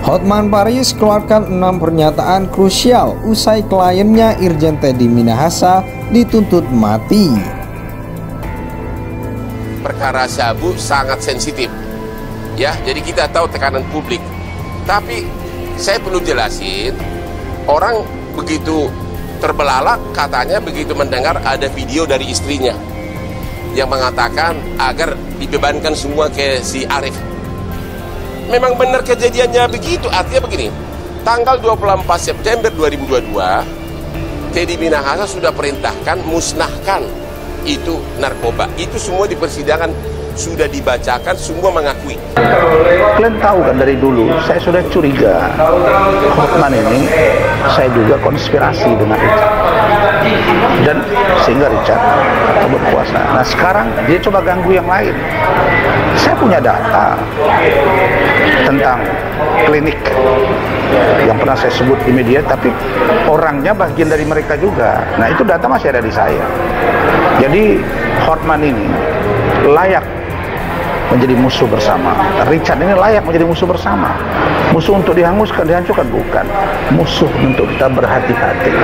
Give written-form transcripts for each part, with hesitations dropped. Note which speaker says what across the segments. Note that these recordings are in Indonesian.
Speaker 1: Hotman Paris keluarkan 6 pernyataan krusial usai kliennya Irjen Teddy Minahasa dituntut mati.
Speaker 2: Perkara sabu sangat sensitif, ya. Jadi kita tahu tekanan publik. Tapi saya perlu jelasin, orang begitu terbelalak katanya begitu mendengar ada video dari istrinya yang mengatakan agar dibebankan semua ke si Arif. Memang benar kejadiannya begitu. Artinya begini, tanggal 24 September 2022 Teddy Minahasa sudah perintahkan musnahkan itu narkoba. Itu semua di persidangan sudah dibacakan, semua mengakui.
Speaker 3: Kalian tahu kan dari dulu saya sudah curiga Hotman ini, saya juga konspirasi dengan Richard, dan sehingga Richard berkuasa. Nah sekarang dia coba ganggu yang lain. Saya punya data tentang klinik yang pernah saya sebut di media, tapi orangnya bagian dari mereka juga. Nah itu data masih ada di saya. Jadi Hotman ini layak menjadi musuh bersama. Richard ini layak menjadi musuh bersama. Musuh untuk dihanguskan, dihancurkan, bukan. Musuh untuk kita berhati-hati.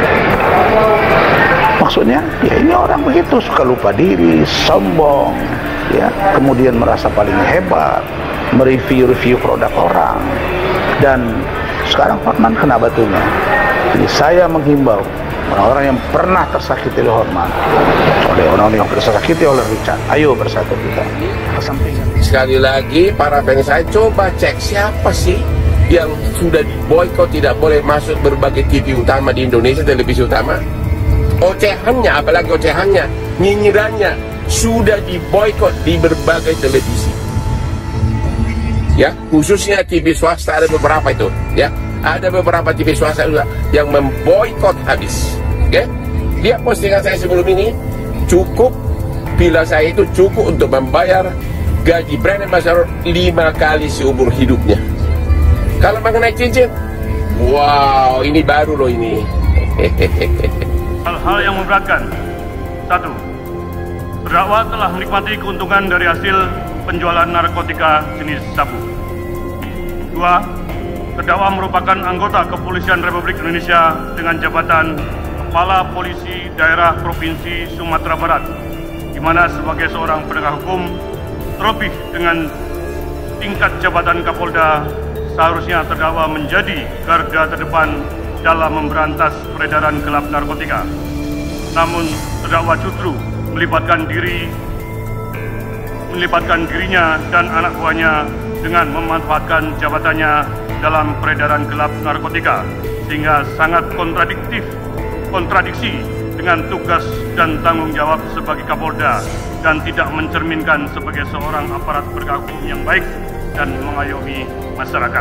Speaker 3: Maksudnya, ya ini orang begitu, suka lupa diri, sombong, ya, kemudian merasa paling hebat, mereview produk orang. Dan sekarang Hotman kena batunya. Jadi saya menghimbau orang-orang yang pernah tersakiti oleh Hotman, oleh orang-orang yang tersakiti oleh Richard, ayo bersatu kita kesampingan.
Speaker 2: Sekali lagi para fans saya, coba cek siapa sih yang sudah diboykot, tidak boleh masuk berbagai TV utama di Indonesia, televisi utama. Ocehannya, apalagi ocehannya, nyinyirannya sudah diboykot di berbagai televisi. Ya, khususnya TV swasta ada beberapa itu, ya. Ada beberapa TV swasta juga yang memboikot habis. Oke? Lihat postingan saya sebelum ini, cukup bila saya itu cukup untuk membayar gaji brand ambassador 5 kali seumur hidupnya. Kalau mengenai cincin, wow, ini baru loh ini.
Speaker 4: Hal-hal yang memberatkan. 1. Terdakwa telah menikmati keuntungan dari hasil penjualan narkotika jenis sabu. 2. Terdakwa merupakan anggota Kepolisian Republik Indonesia dengan jabatan Kepala Polisi Daerah Provinsi Sumatera Barat, di mana sebagai seorang penegak hukum, terlebih dengan tingkat jabatan Kapolda, seharusnya terdakwa menjadi garda terdepan dalam memberantas peredaran gelap narkotika. Namun terdakwa justru melibatkan dirinya dan anak buahnya dengan memanfaatkan jabatannya dalam peredaran gelap narkotika, sehingga sangat kontradiksi dengan tugas dan tanggung jawab sebagai Kapolda dan tidak mencerminkan sebagai seorang aparat penegak hukum yang baik dan mengayomi masyarakat.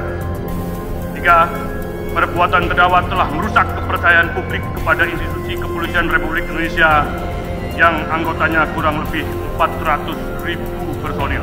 Speaker 4: 3. Perbuatan terdakwa telah merusak kepercayaan publik kepada institusi Kepolisian Republik Indonesia yang anggotanya kurang lebih 400.000 personil.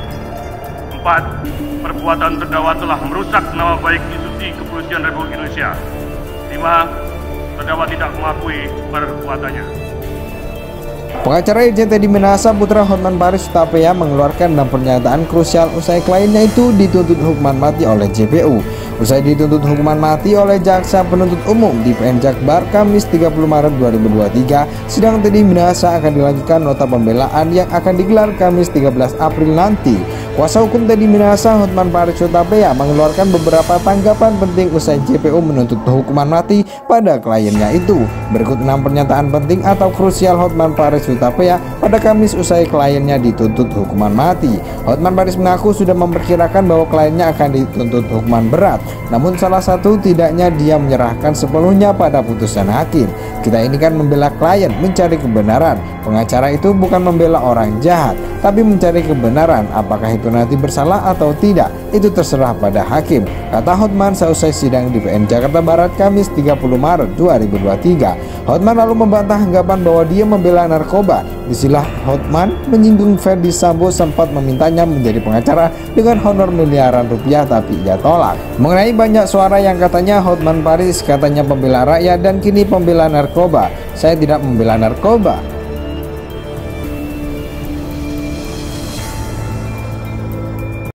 Speaker 4: 4. Perbuatan terdakwa telah merusak nama baik institusi Kepolisian Republik Indonesia. 5. Terdakwa tidak mengakui perbuatannya.
Speaker 1: Pengacara Irjen Teddy Minahasa putra Hotman Paris Hutapea mengeluarkan 6 pernyataan krusial usai kliennya itu dituntut hukuman mati oleh JPU. Usai dituntut hukuman mati oleh Jaksa Penuntut Umum di PN Jakbar Kamis 30 Maret 2023, sidang Teddy Minahasa akan dilanjutkan nota pembelaan yang akan digelar Kamis 13 April nanti. Kuasa hukum Teddy Minahasa, Hotman Paris Hutapea, mengeluarkan beberapa tanggapan penting usai JPU menuntut hukuman mati pada kliennya itu. Berikut 6 pernyataan penting atau krusial Hotman Paris Hutapea pada Kamis usai kliennya dituntut hukuman mati. Hotman Paris mengaku sudah memperkirakan bahwa kliennya akan dituntut hukuman berat, namun salah satu tidaknya dia menyerahkan sepenuhnya pada putusan hakim. Kita ini kan membela klien, mencari kebenaran. Pengacara itu bukan membela orang jahat, tapi mencari kebenaran. Apakah itu nanti bersalah atau tidak, itu terserah pada hakim, kata Hotman seusai sidang di PN Jakarta Barat Kamis 30 Maret 2023. Hotman lalu membantah anggapan bahwa dia membela narkoba. Istilah Hotman menyinggung Ferdy Sambo sempat memintanya menjadi pengacara dengan honor miliaran rupiah, tapi ia tolak. Mengenai banyak suara yang katanya Hotman Paris katanya pembela rakyat dan kini pembela narkoba. Saya tidak membela narkoba.